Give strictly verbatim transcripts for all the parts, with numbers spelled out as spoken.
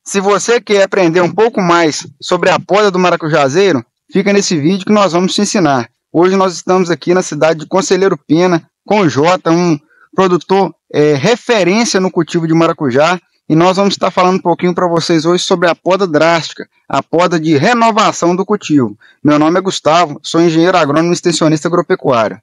Se você quer aprender um pouco mais sobre a poda do maracujazeiro, fica nesse vídeo que nós vamos te ensinar. Hoje nós estamos aqui na cidade de Conselheiro Pena, com o Jota, um produtor é, referência no cultivo de maracujá, e nós vamos estar falando um pouquinho para vocês hoje sobre a poda drástica, a poda de renovação do cultivo. Meu nome é Gustavo, sou engenheiro agrônomo e extensionista agropecuário.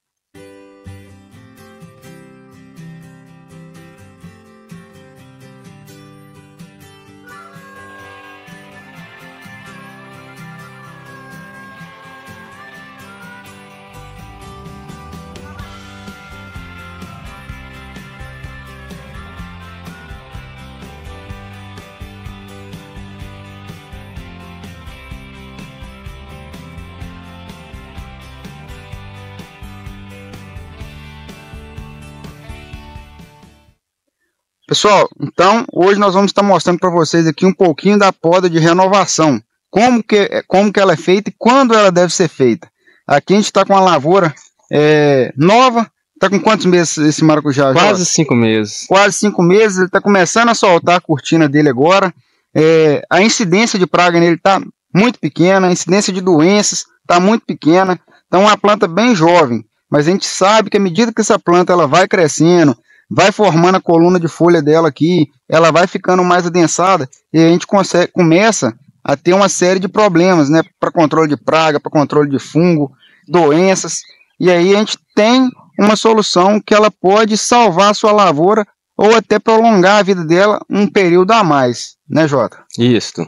Pessoal, então hoje nós vamos estar mostrando para vocês aqui um pouquinho da poda de renovação, como que, como que ela é feita e quando ela deve ser feita. Aqui a gente está com uma lavoura é, nova, está com quantos meses esse maracujá? Quase cinco meses. Quase cinco meses, ele está começando a soltar a cortina dele agora. É, a incidência de praga nele está muito pequena, a incidência de doenças está muito pequena, então é uma planta bem jovem, mas a gente sabe que à medida que essa planta ela vai crescendo, vai formando a coluna de folha dela aqui, ela vai ficando mais adensada e a gente consegue, começa a ter uma série de problemas, né, para controle de praga, para controle de fungo, doenças, e aí a gente tem uma solução que ela pode salvar a sua lavoura ou até prolongar a vida dela um período a mais, né, Jota? Isso.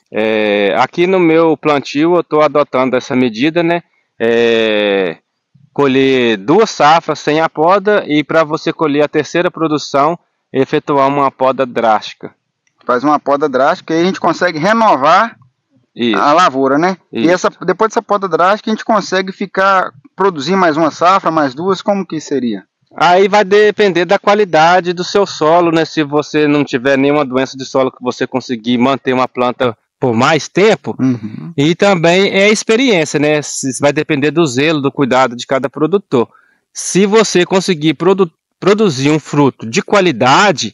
É, aqui no meu plantio eu estou adotando essa medida, né, é... colher duas safras sem a poda e para você colher a terceira produção, efetuar uma poda drástica. Faz uma poda drástica e a gente consegue renovar Isso. a lavoura, né? Isso. E essa, depois dessa poda drástica a gente consegue ficar, produzir mais uma safra, mais duas, como que seria? Aí vai depender da qualidade do seu solo, né? Se você não tiver nenhuma doença de solo que você conseguir manter uma planta por mais tempo, uhum. E também é a experiência, né? Vai depender do zelo, do cuidado de cada produtor. Se você conseguir produ produzir um fruto de qualidade,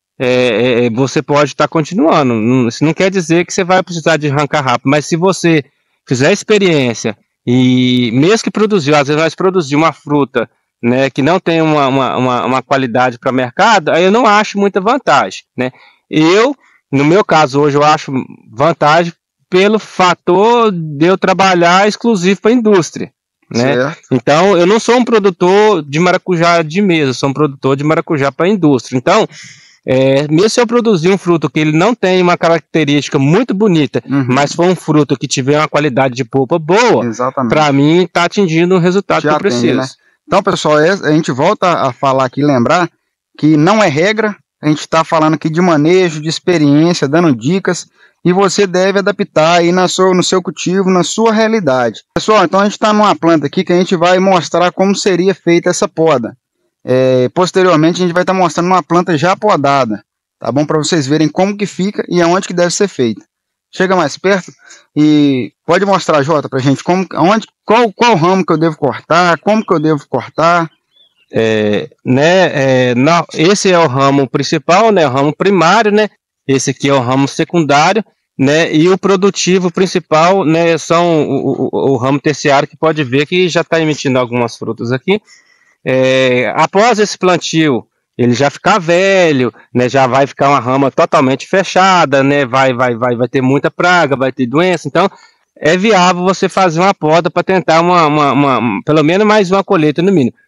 é, é, você pode estar tá continuando. Não, isso não quer dizer que você vai precisar de arrancar rápido, mas se você fizer experiência e mesmo que produziu, às vezes nós produzir uma fruta, né, que não tem uma, uma, uma, uma qualidade para mercado, aí eu não acho muita vantagem, né? Eu No meu caso, hoje eu acho vantagem pelo fator de eu trabalhar exclusivo para a indústria, né? Certo. Então, eu não sou um produtor de maracujá de mesa, eu sou um produtor de maracujá para a indústria. Então, é, mesmo se eu produzir um fruto que ele não tem uma característica muito bonita, uhum. mas for um fruto que tiver uma qualidade de polpa boa, para mim está atingindo o resultado Já que eu preciso. Tem, né? Então, pessoal, a gente volta a falar aqui, lembrar que não é regra. A gente está falando aqui de manejo, de experiência, dando dicas, e você deve adaptar aí na sua, no seu cultivo, na sua realidade. Pessoal, então a gente está numa planta aqui que a gente vai mostrar como seria feita essa poda. É, posteriormente a gente vai estar tá mostrando uma planta já podada, tá bom? Para vocês verem como que fica e aonde que deve ser feita. Chega mais perto e pode mostrar, Jota, para a gente como, aonde, qual, qual ramo que eu devo cortar, como que eu devo cortar. É, né, é, não, esse é o ramo principal, né, o ramo primário, né, esse aqui é o ramo secundário, né, e o produtivo principal, né, são o, o, o ramo terciário, que pode ver que já está emitindo algumas frutas aqui. É, após esse plantio, ele já ficar velho, né, já vai ficar uma rama totalmente fechada, né, vai, vai, vai, vai ter muita praga, vai ter doença, então é viável você fazer uma poda para tentar uma, uma, uma, pelo menos mais uma colheita no mínimo.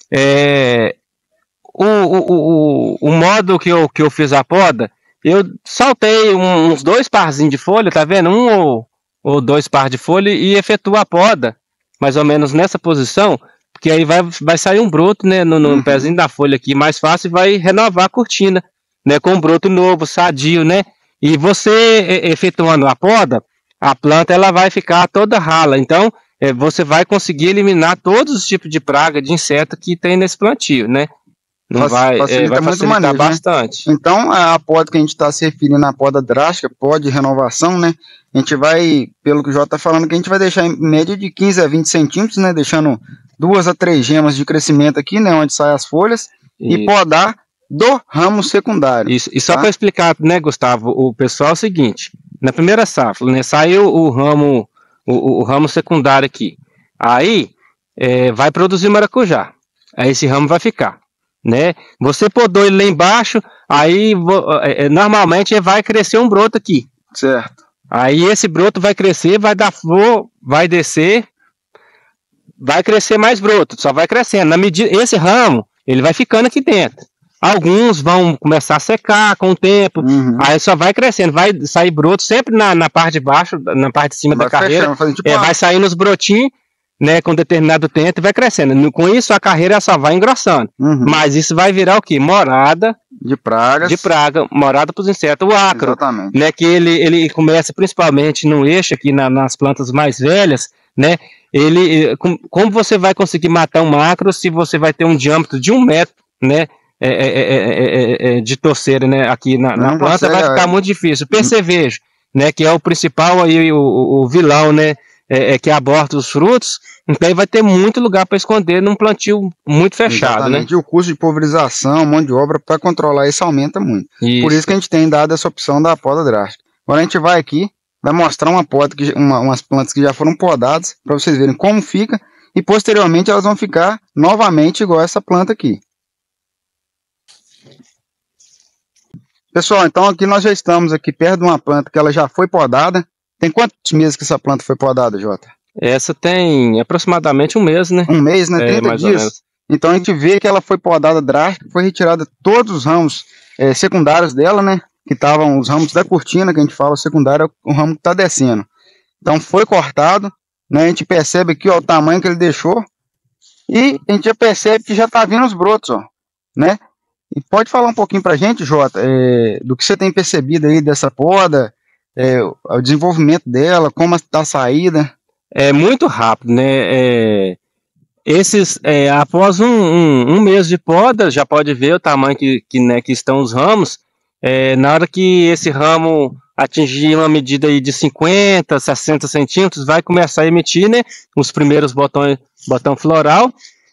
É, o, o, o, o modo que eu, que eu fiz a poda, eu saltei um, uns dois parzinhos de folha, tá vendo? Um ou, ou dois par de folha e efetuo a poda, mais ou menos nessa posição, porque aí vai, vai sair um broto, né, no, no uhum. pezinho da folha aqui, mais fácil, e vai renovar a cortina, né, com um broto novo, sadio, né? E você efetuando a poda, a planta ela vai ficar toda rala, então É, você vai conseguir eliminar todos os tipos de praga, de inseto que tem nesse plantio, né? Não Fac, vai, facilita, é, vai facilitar manejo, bastante. Né? Então, a poda que a gente está se referindo à poda drástica, poda de renovação, né? A gente vai, pelo que o Jota está falando, que a gente vai deixar em média de quinze a vinte centímetros, né? Deixando duas a três gemas de crescimento aqui, né? Onde saem as folhas. Isso. E podar do ramo secundário. Isso. E só tá? para explicar, né, Gustavo, o pessoal é o seguinte, na primeira safra, né, saiu o ramo, o, o ramo secundário aqui, aí é, vai produzir maracujá, aí esse ramo vai ficar, né? Você podou ele lá embaixo, aí é, normalmente vai crescer um broto aqui. Certo. Aí esse broto vai crescer, vai dar flor, vai descer, vai crescer mais broto, só vai crescendo. Na medida, esse ramo, ele vai ficando aqui dentro. Alguns vão começar a secar com o tempo, uhum. aí só vai crescendo, vai sair broto sempre na, na parte de baixo, na parte de cima vai da carreira, fechando, tipo é, vai sair nos brotinhos, né, com determinado tempo e vai crescendo. Com isso a carreira só vai engrossando. Uhum. Mas isso vai virar o quê? Morada de pragas. De praga, morada para os insetos. O acro, exatamente. Né, que ele, ele começa principalmente no eixo aqui na, nas plantas mais velhas, né? Ele, como você vai conseguir matar um acro se você vai ter um diâmetro de um metro, né? É, é, é, é, de torceira, né? Aqui na, na planta vai ficar é... muito difícil. O percevejo, né? Que é o principal aí, o, o vilão, né? É, é que aborta os frutos, então aí vai ter muito lugar para esconder num plantio muito fechado. Exatamente. Né? E o custo de pulverização, mão de obra para controlar isso aumenta muito. Isso. Por isso que a gente tem dado essa opção da poda drástica. Agora a gente vai aqui, vai mostrar uma poda que, uma, umas plantas que já foram podadas, para vocês verem como fica, e posteriormente elas vão ficar novamente igual essa planta aqui. Pessoal, então aqui nós já estamos aqui perto de uma planta que ela já foi podada. Tem quantos meses que essa planta foi podada, Jota? Essa tem aproximadamente um mês, né? Um mês, né? trinta dias. Então a gente vê que ela foi podada drástica, foi retirada todos os ramos é, secundários dela, né? Que estavam os ramos da cortina, que a gente fala secundário, é o ramo que está descendo. Então foi cortado, né? A gente percebe aqui, ó, o tamanho que ele deixou. E a gente já percebe que já está vindo os brotos, ó, né? E pode falar um pouquinho pra gente, Jota, é, do que você tem percebido aí dessa poda, É, o desenvolvimento dela, como está a saída? É muito rápido, né? É, esses, é, após um, um, um mês de poda, já pode ver o tamanho que, que, né, que estão os ramos. É, na hora que esse ramo atingir uma medida aí de cinquenta, sessenta centímetros, vai começar a emitir, né, os primeiros botões, botão floral.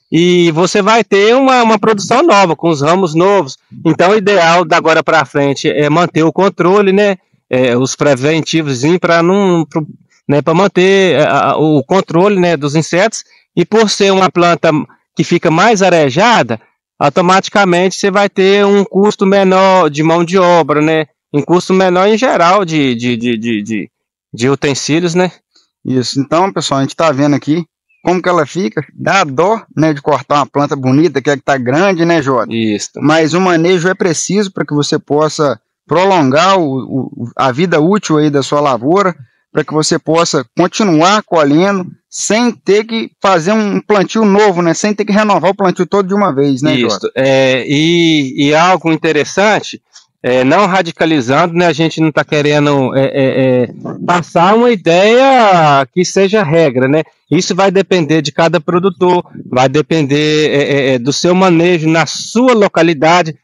E você vai ter uma, uma produção nova, com os ramos novos. Então o ideal da agora para frente é manter o controle, né? É, os preventivos para não, né, para manter a, o controle, né, dos insetos, e por ser uma planta que fica mais arejada, automaticamente você vai ter um custo menor de mão de obra, né, um custo menor em geral de, de, de, de, de, de utensílios, né. Isso, então pessoal, a gente está vendo aqui como que ela fica, dá dó, né, de cortar uma planta bonita, que é que tá grande, né, Jota? Isso. Mas o manejo é preciso para que você possa prolongar o, o, a vida útil aí da sua lavoura, para que você possa continuar colhendo sem ter que fazer um plantio novo, né? Sem ter que renovar o plantio todo de uma vez, né, Isso. É, e, e algo interessante, é, não radicalizando, né? A gente não está querendo é, é, é, passar uma ideia que seja regra, né? Isso vai depender de cada produtor, vai depender é, é, do seu manejo na sua localidade.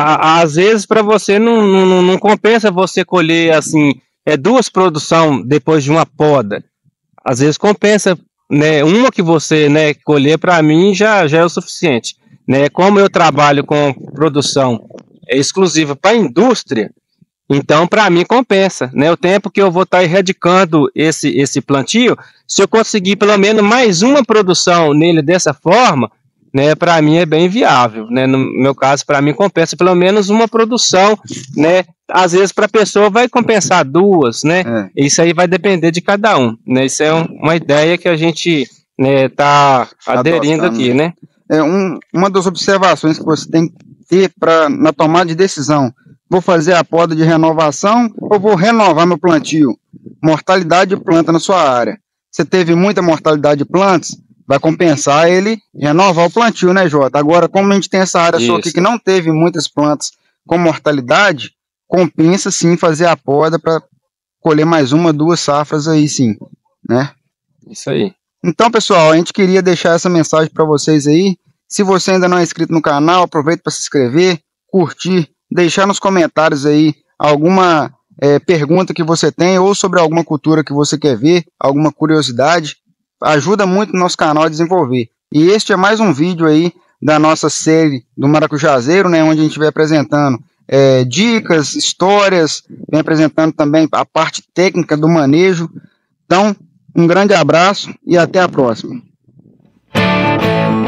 Às vezes para você não, não, não compensa você colher assim, é, duas produções depois de uma poda. Às vezes compensa, né, uma que você, né, colher, para mim já, já é o suficiente, né? Como eu trabalho com produção exclusiva para a indústria, então para mim compensa, né? O tempo que eu vou estar erradicando esse, esse plantio, se eu conseguir pelo menos mais uma produção nele dessa forma, né, para mim é bem viável, né? No meu caso, para mim compensa pelo menos uma produção, né? Às vezes para a pessoa vai compensar duas, né? É. Isso aí vai depender de cada um, né? Isso é um, uma ideia que a gente, né, tá aderindo Adotando. aqui, né? É um, uma das observações que você tem que ter para na tomada de decisão. Vou fazer a poda de renovação ou vou renovar meu plantio? Mortalidade de planta na sua área. Você teve muita mortalidade de plantas, vai compensar ele renovar o plantio, né, Jota? Agora, como a gente tem essa área Isso. sua aqui que não teve muitas plantas com mortalidade, compensa sim fazer a poda para colher mais uma, duas safras aí sim, né? Isso aí. Então, pessoal, a gente queria deixar essa mensagem para vocês aí. Se você ainda não é inscrito no canal, aproveita para se inscrever, curtir, deixar nos comentários aí alguma é, pergunta que você tem ou sobre alguma cultura que você quer ver, alguma curiosidade. Ajuda muito o nosso canal a desenvolver. E este é mais um vídeo aí da nossa série do Maracujazeiro, né, onde a gente vai apresentando é, dicas, histórias, vem apresentando também a parte técnica do manejo. Então, um grande abraço e até a próxima.